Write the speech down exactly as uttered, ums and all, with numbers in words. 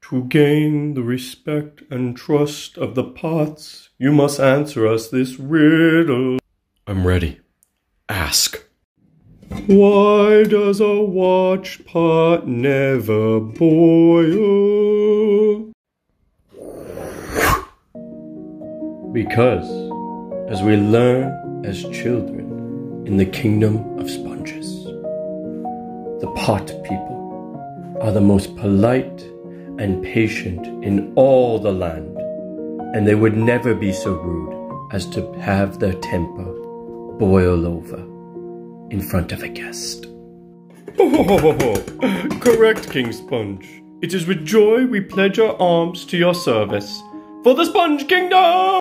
To gain the respect and trust of the pots, you must answer us this riddle. I'm ready. Ask. Why does a watch pot never boil? Because, as we learn as children in the kingdom of sponges, the pot people are the most polite and patient in all the land, and they would never be so rude as to have their temper boil over in front of a guest. Oh, correct, King Sponge. It is with joy we pledge our arms to your service for the Sponge Kingdom!